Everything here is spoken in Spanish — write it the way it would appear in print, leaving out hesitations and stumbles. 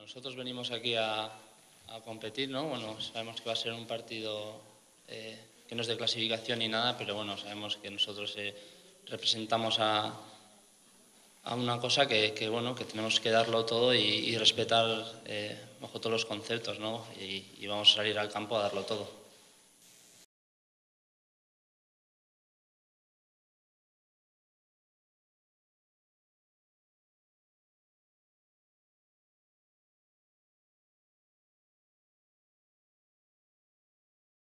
nosotros venimos aquí a competir, ¿no? Bueno, sabemos que va a ser un partido que no es de clasificación ni nada, pero bueno, sabemos que nosotros representamos a una cosa bueno, que tenemos que darlo todo y respetar bajo todos los conceptos, ¿no? Y vamos a salir al campo a darlo todo.